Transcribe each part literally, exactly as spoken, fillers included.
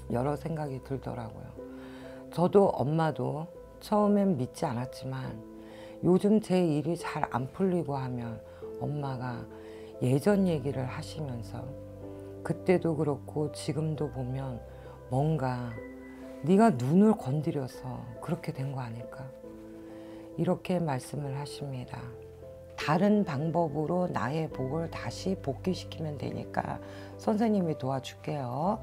여러 생각이 들더라고요. 저도 엄마도 처음엔 믿지 않았지만 요즘 제 일이 잘 안 풀리고 하면 엄마가 예전 얘기를 하시면서 그때도 그렇고 지금도 보면 뭔가 네가 눈을 건드려서 그렇게 된 거 아닐까, 이렇게 말씀을 하십니다. 다른 방법으로 나의 복을 다시 복귀시키면 되니까 선생님이 도와줄게요.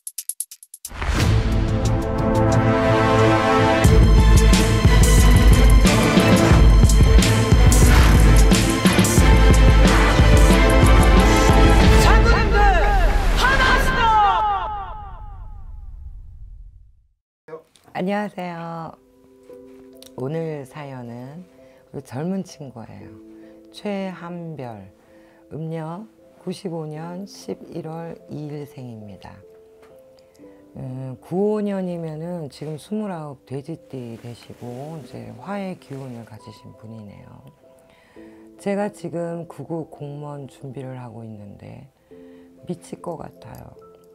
안녕하세요. 오늘 사연은 우리 젊은 친구예요. 최한별, 음력 구십오 년 십일월 이일생입니다. 음, 구십오 년이면은 지금 스물아홉 돼지띠 되시고 이제 화의 기운을 가지신 분이네요. 제가 지금 구급 공무원 준비를 하고 있는데 미칠 것 같아요.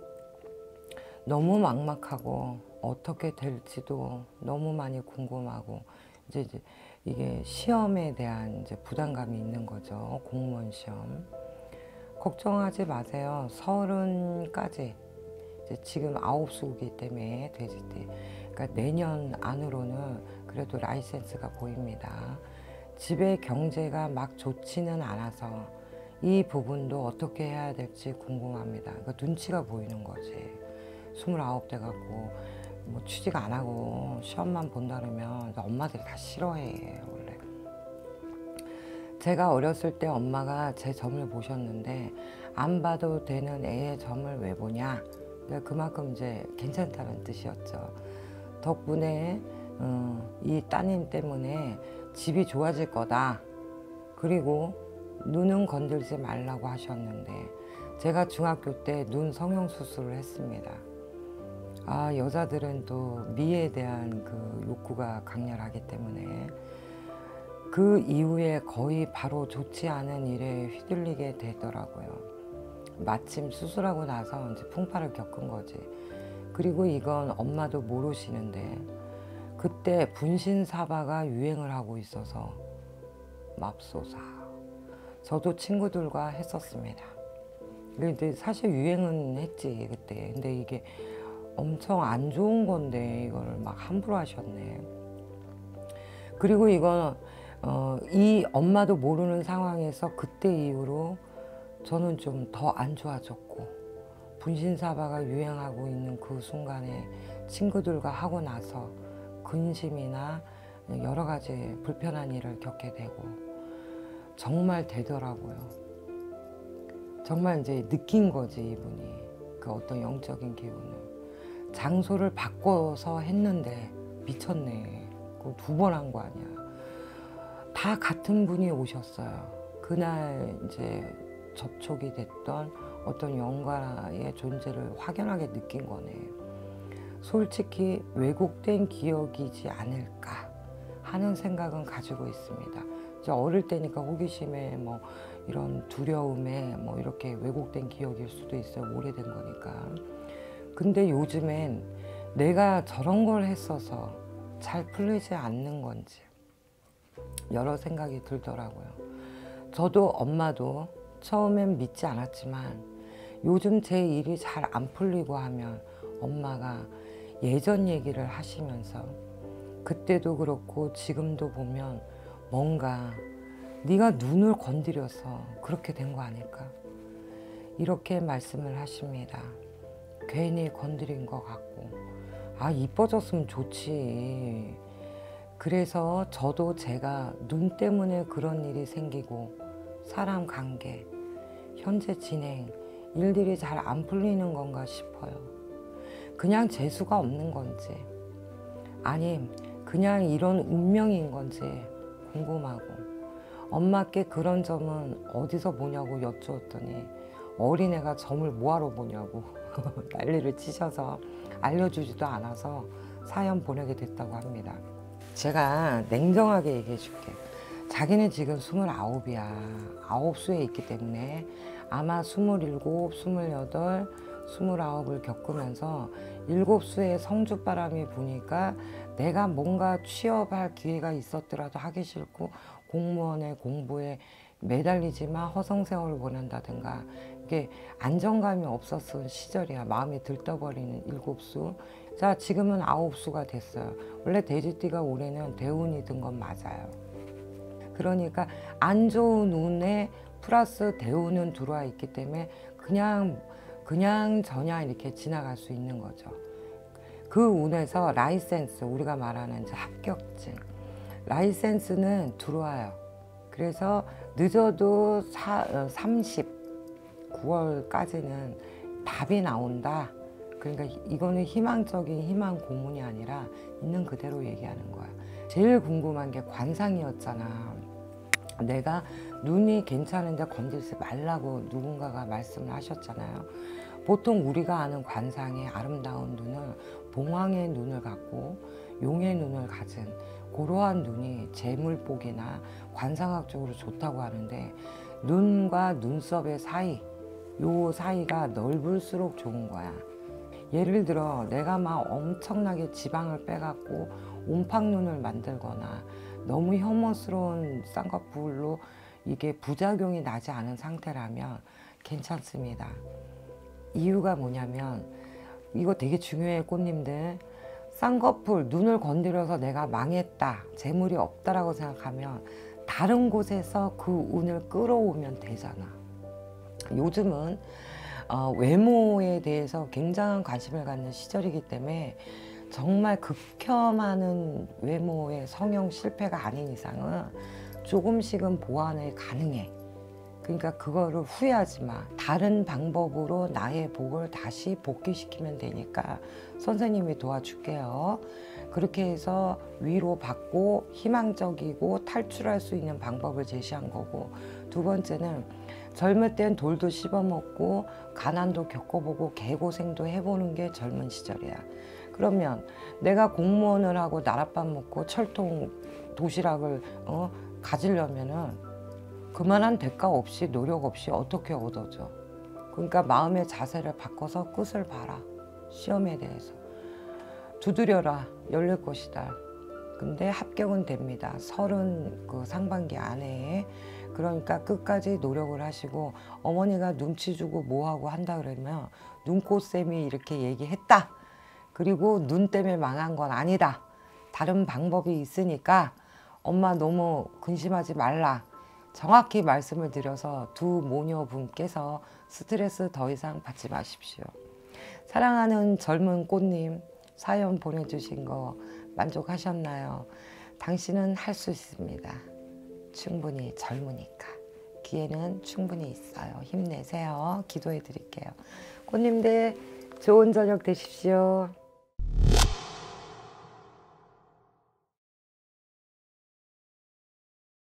너무 막막하고 어떻게 될지도 너무 많이 궁금하고 이제, 이제 이게 시험에 대한 이제 부담감이 있는 거죠. 공무원 시험. 걱정하지 마세요. 서른까지 이제 지금 아홉 수기 때문에 돼지띠. 그러니까 내년 안으로는 그래도 라이센스가 보입니다. 집의 경제가 막 좋지는 않아서 이 부분도 어떻게 해야 될지 궁금합니다. 그러니까 눈치가 보이는 거지. 스물아홉 돼 갖고 뭐 취직 안 하고 시험만 본다 그러면 엄마들이 다 싫어해 원래. 제가 어렸을 때 엄마가 제 점을 보셨는데 안 봐도 되는 애의 점을 왜 보냐, 그러니까 그만큼 이제 괜찮다는 뜻이었죠. 덕분에 어, 이 따님 때문에 집이 좋아질 거다. 그리고 눈은 건들지 말라고 하셨는데 제가 중학교 때 눈 성형수술을 했습니다. 아, 여자들은 또 미에 대한 그 욕구가 강렬하기 때문에 그 이후에 거의 바로 좋지 않은 일에 휘둘리게 되더라고요. 마침 수술하고 나서 이제 풍파를 겪은 거지. 그리고 이건 엄마도 모르시는데 그때 분신사바가 유행을 하고 있어서 맙소사. 저도 친구들과 했었습니다. 근데 사실 유행은 했지 그때. 근데 이게 엄청 안 좋은 건데 이걸 막 함부로 하셨네. 그리고 이건 어, 이 엄마도 모르는 상황에서 그때 이후로 저는 좀 더 안 좋아졌고, 분신사바가 유행하고 있는 그 순간에 친구들과 하고 나서 근심이나 여러 가지 불편한 일을 겪게 되고 정말 되더라고요. 정말 이제 느낀 거지 이분이 그 어떤 영적인 기운을. 장소를 바꿔서 했는데 미쳤네. 그거 두 번 한 거 아니야. 다 같은 분이 오셨어요. 그날 이제 접촉이 됐던 어떤 영가의 존재를 확연하게 느낀 거네. 솔직히 왜곡된 기억이지 않을까 하는 생각은 가지고 있습니다. 이제 어릴 때니까 호기심에 뭐 이런 두려움에 뭐 이렇게 왜곡된 기억일 수도 있어요. 오래된 거니까. 근데 요즘엔 내가 저런 걸 했어서 잘 풀리지 않는 건지 여러 생각이 들더라고요. 저도 엄마도 처음엔 믿지 않았지만 요즘 제 일이 잘 안 풀리고 하면 엄마가 예전 얘기를 하시면서 그때도 그렇고 지금도 보면 뭔가 네가 눈을 건드려서 그렇게 된 거 아닐까, 이렇게 말씀을 하십니다. 괜히 건드린 것 같고, 아 이뻐졌으면 좋지. 그래서 저도 제가 눈 때문에 그런 일이 생기고 사람 관계, 현재 진행, 일들이 잘 안 풀리는 건가 싶어요. 그냥 재수가 없는 건지 아님 그냥 이런 운명인 건지 궁금하고, 엄마께 그런 점은 어디서 보냐고 여쭈었더니 어린애가 점을 뭐하러 보냐고 난리를 치셔서 알려주지도 않아서 사연 보내게 됐다고 합니다. 제가 냉정하게 얘기해 줄게. 자기는 지금 스물아홉이야. 아홉 수에 있기 때문에 아마 스물일곱, 스물여덟, 스물아홉을 겪으면서 일곱 수의 성주바람이 부니까 내가 뭔가 취업할 기회가 있었더라도 하기 싫고 공무원의 공부에 매달리지만 허송세월을 보낸다든가 이게 안정감이 없었던 시절이야. 마음이 들떠버리는 일곱 수. 자, 지금은 아홉 수가 됐어요. 원래 돼지띠가 올해는 대운이 든 건 맞아요. 그러니까 안 좋은 운에 플러스 대운은 들어와 있기 때문에 그냥 그냥 저냥 이렇게 지나갈 수 있는 거죠. 그 운에서 라이센스, 우리가 말하는 이제 합격증, 라이센스는 들어와요. 그래서 늦어도 사, 삼십구 월까지는 답이 나온다. 그러니까 이거는 희망적인 희망 고문이 아니라 있는 그대로 얘기하는 거야. 제일 궁금한 게 관상이었잖아. 내가 눈이 괜찮은데 건들지 말라고 누군가가 말씀을 하셨잖아요. 보통 우리가 아는 관상의 아름다운 눈은 봉황의 눈을 갖고 용의 눈을 가진 그러한 눈이 재물복이나 관상학적으로 좋다고 하는데, 눈과 눈썹의 사이, 요 사이가 넓을수록 좋은 거야. 예를 들어 내가 막 엄청나게 지방을 빼갖고 옴팡눈을 만들거나 너무 혐오스러운 쌍꺼풀로 이게 부작용이 나지 않은 상태라면 괜찮습니다. 이유가 뭐냐면, 이거 되게 중요해 꽃님들. 쌍꺼풀, 눈을 건드려서 내가 망했다, 재물이 없다라고 생각하면 다른 곳에서 그 운을 끌어오면 되잖아. 요즘은 어, 외모에 대해서 굉장한 관심을 갖는 시절이기 때문에 정말 극혐하는 외모의 성형 실패가 아닌 이상은 조금씩은 보완이 가능해. 그러니까 그거를 후회하지 마. 다른 방법으로 나의 복을 다시 복귀시키면 되니까 선생님이 도와줄게요. 그렇게 해서 위로받고 희망적이고 탈출할 수 있는 방법을 제시한 거고, 두 번째는 젊을 땐 돌도 씹어먹고 가난도 겪어보고 개고생도 해보는 게 젊은 시절이야. 그러면 내가 공무원을 하고 나랏밥 먹고 철통 도시락을 어, 가지려면은 그만한 대가 없이 노력 없이 어떻게 얻어져. 그러니까 마음의 자세를 바꿔서 끝을 봐라. 시험에 대해서 두드려라. 열릴 것이다. 근데 합격은 됩니다. 서른 그 상반기 안에. 그러니까 끝까지 노력을 하시고, 어머니가 눈치 주고 뭐하고 한다 그러면 눈꽃쌤이 이렇게 얘기했다. 그리고 눈 때문에 망한 건 아니다. 다른 방법이 있으니까 엄마 너무 근심하지 말라. 정확히 말씀을 드려서 두 모녀분께서 스트레스 더 이상 받지 마십시오. 사랑하는 젊은 꽃님, 사연 보내주신 거 만족하셨나요? 당신은 할 수 있습니다. 충분히 젊으니까. 기회는 충분히 있어요. 힘내세요. 기도해 드릴게요. 꽃님들 좋은 저녁 되십시오.